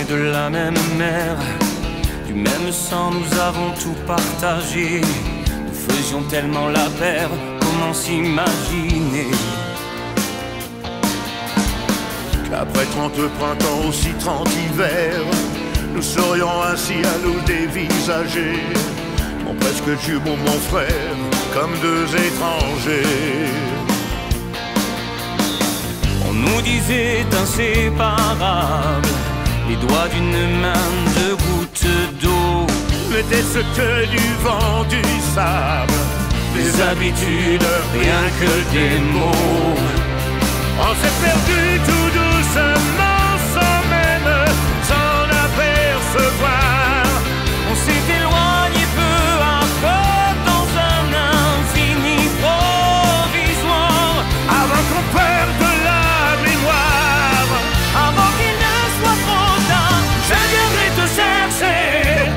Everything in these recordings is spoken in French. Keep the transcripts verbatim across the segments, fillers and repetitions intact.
de la même mer, du même sang nous avons tout partagé. Nous faisions tellement la paire, comment s'imaginer qu'après trente printemps, aussi trente hivers, nous serions ainsi à nous dévisager, mon presque jumeau, mon frère, comme deux étrangers. On nous disait inséparables, les doigts d'une main, deux gouttes d'eau. N'était-ce que du vent, du sable, des habitudes, rien que des mots. On s'est perdu tout doucement, sans même s'en apercevoir. On s'est éloigné peu à peu dans un infini provisoire, avant qu'on perde la mémoire, avant qu'il ne soit trop tard. Je viendrai te chercher.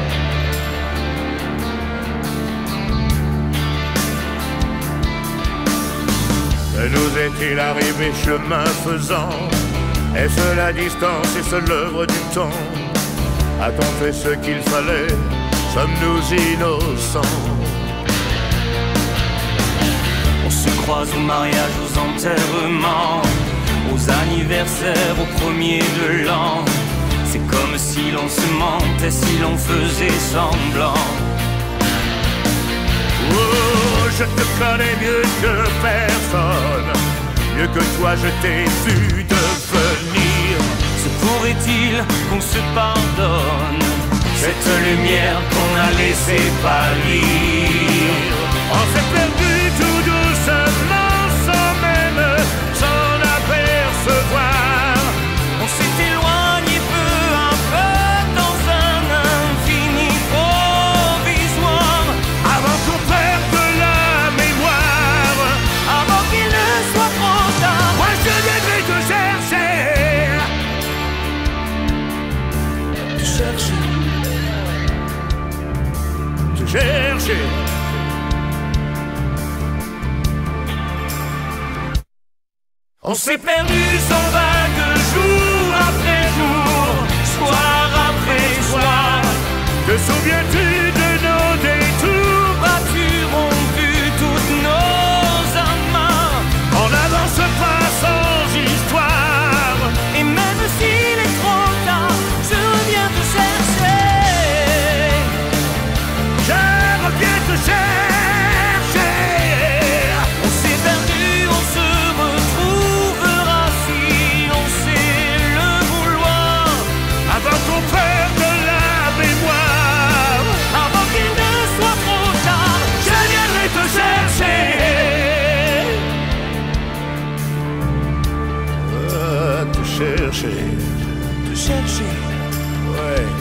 Que nous est-il arrivé chemin faisant? Est-ce la distance, est-ce l'œuvre du temps? A-t-on fait ce qu'il fallait? Sommes-nous innocents? On se croise au mariage, aux enterrements, aux anniversaires, aux premiers de l'an. C'est comme si l'on se mentait, si l'on faisait semblant. Oh, je te connais mieux que personne, mieux que toi je t'ai vu devenir. Se pourrait-il qu'on se pardonne cette lumière qu'on a laissé pâlir? On s'est perdu tout doucement, sans même s'en apercevoir. On s'est éloigné peu à peu dans un infini provisoire, avant qu'on perde la mémoire, avant qu'il ne soit trop tard. Moi je viendrai te chercher, te chercher, te chercher. On s'est perdu sans vague, jour après jour, soir après soir. Te souviens-tu de nos détours? As-tu rompu toutes nos amarres? On n'avance pas sans histoire, et même s'il est trop tard, je reviens te chercher. je reviens te chercher. On s'est perdu, on se retrouvera si on sait le vouloir, Avant qu'on perde la mémoire, avant qu'il ne soit trop tard. je viendrai te chercher. Ah, te chercher, Te chercher. ouais.